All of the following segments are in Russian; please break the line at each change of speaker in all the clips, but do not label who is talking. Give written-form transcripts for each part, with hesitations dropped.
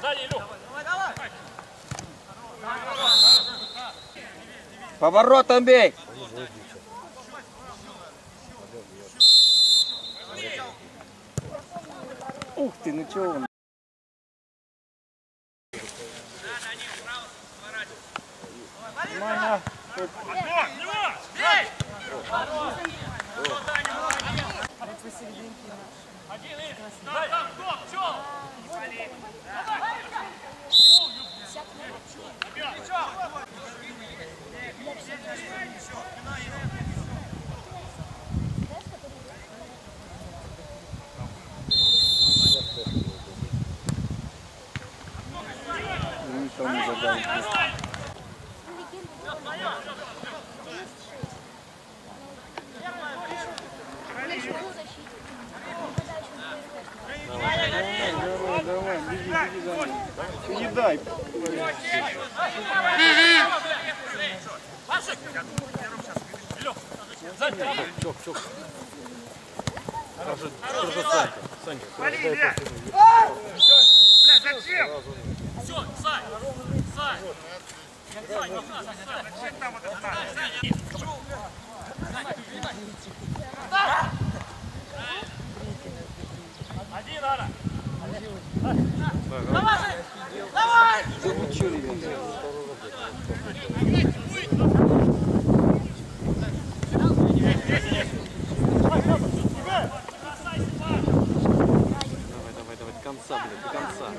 Поворотом бей! Ух ты, ну чё он? Нормально. Никто не задал. Давай, беги за ним. Не дай. Чок. Хорошо, Саня. Блядь, зачем? Все, Сань. Зачем там вот это? Один, Ара. Давай! Да вы чё, ребята? Давай, до конца, блядь, до конца.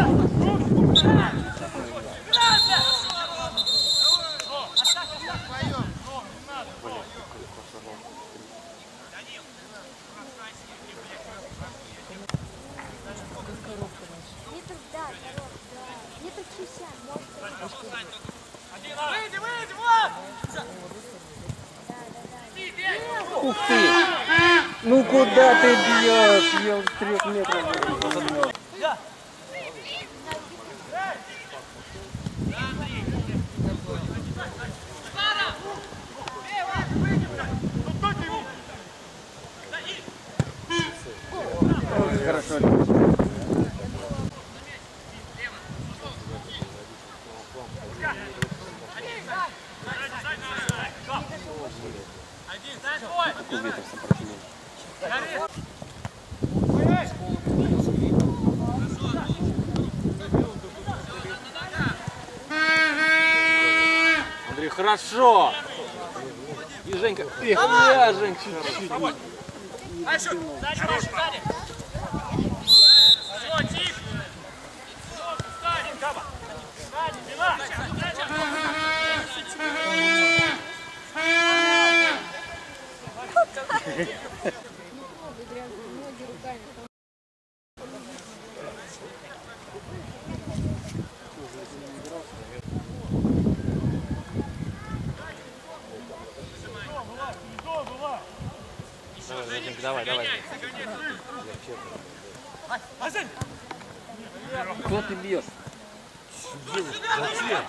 Ух ты! Ну куда ты бьешь? Я с 3 метров. Хорошо. Какой ветер сопротивления? Андрей, хорошо! И Женька, эх, я, Женька, чуть-чуть. Хорош, сзади! Все, тихо! Сзади, Каба! Сзади, Дина! Давай. Кто ты бьешь? Зачем?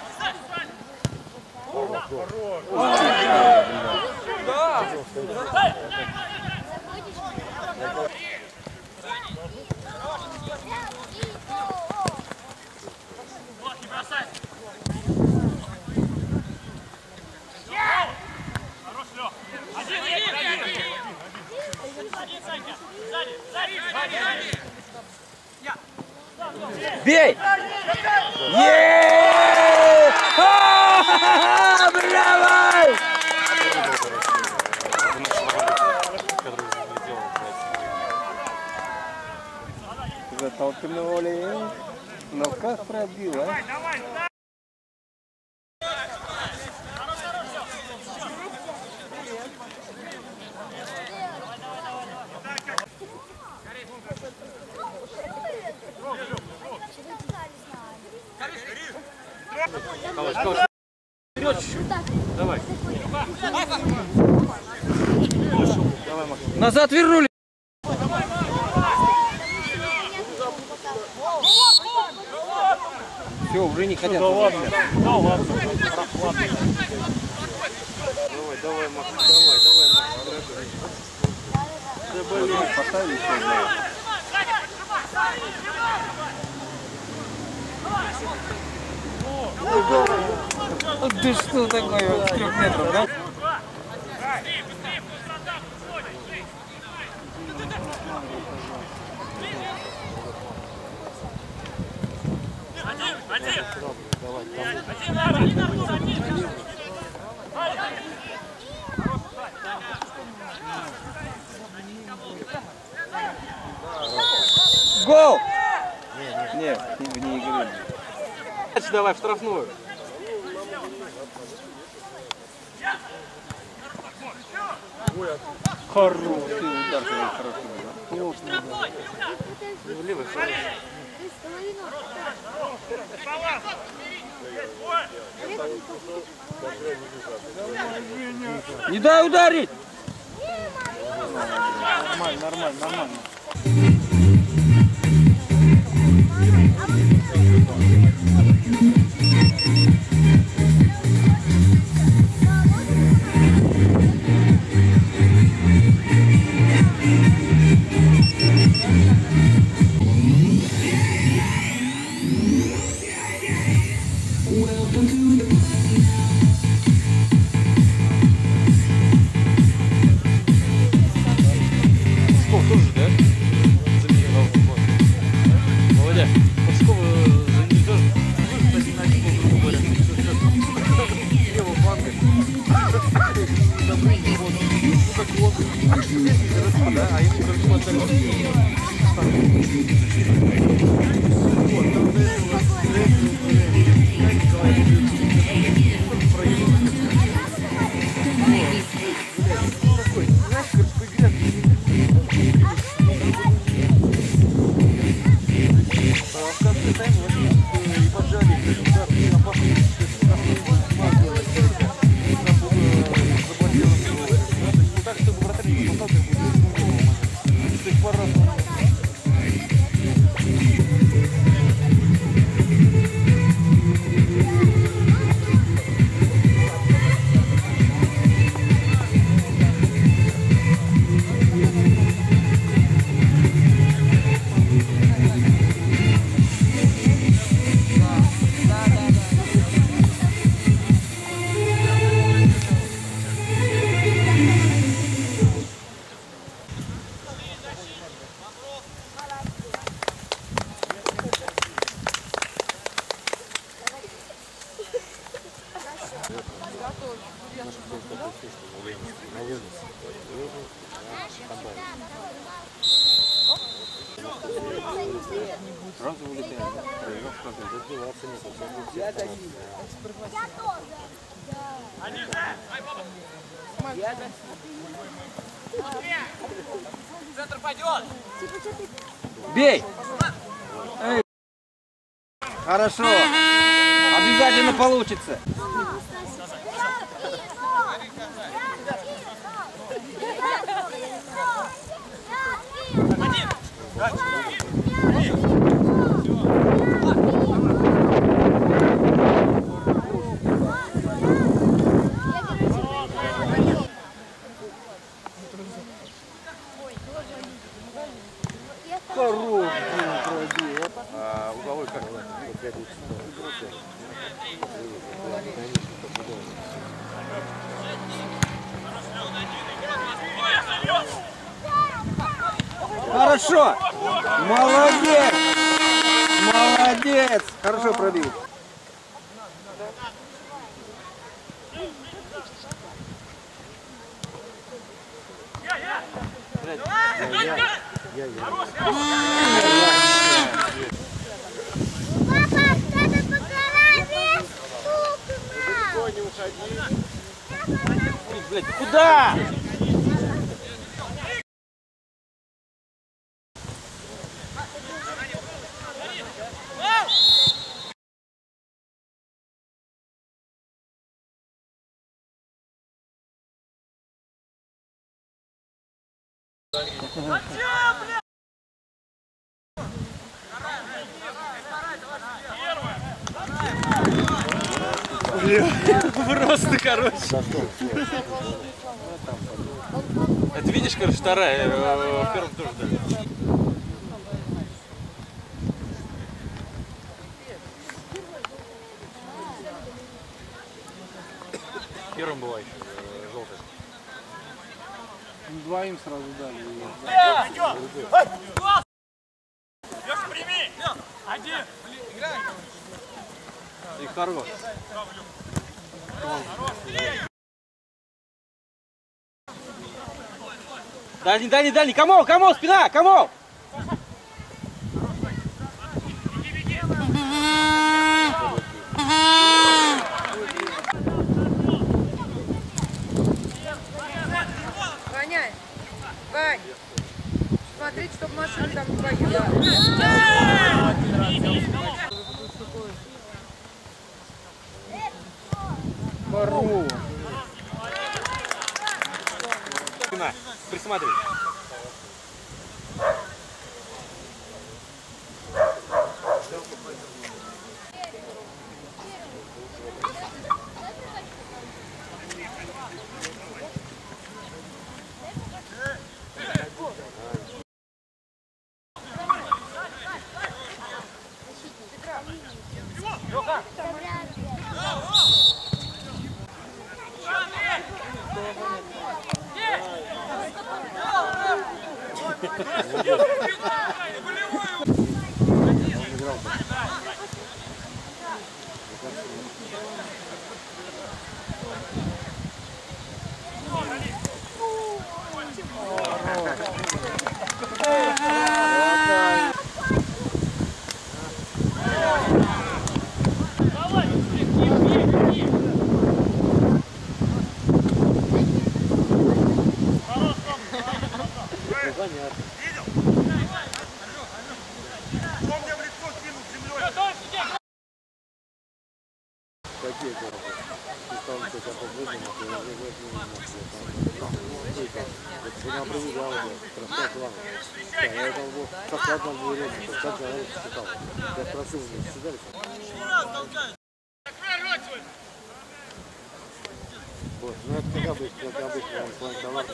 Бей! Браво! Затолкнули. Но как пробил, а? Давай. Назад вернули. Все, уже не хотят. Да ладно. Давай, Макс, давай, Макс. Поставили еще.
Ты что такое, с 3 метров, да? Гол! Нет, вне игры.
Давай в штрафную.
Хороший удар, хороший удар.
В левый хороший.
Не дай ударить!
Нормально.
Сразу вылетаем, да?
Центр пойдет!
Бей! Эй. Хорошо! Обязательно получится!
Хороший пробил. Угловой как?
Хорошо! Молодец! Молодец! Хорошо пробил.
Блядь, куда? Просто, короче. Это видишь, короче, вторая, в первом тоже дали.
Первым была еще желтая.
Двоим сразу дали.
Леша, прими! Один! Играй!
И хорош.
Дальний, дальний, дальний. Кому, спина, кому?
Ваня, Вань, смотрите, чтобы машина там не поехала.
Здорово.
Спина, присматривай.
Какие это? Представляю, как это выглядит, она привязала, простая плана. Я это был, как одна дверь, как я читал. Я спросил, сидели? Вот, ну это как обычно, он свой товар.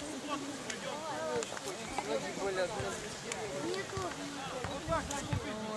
Нету.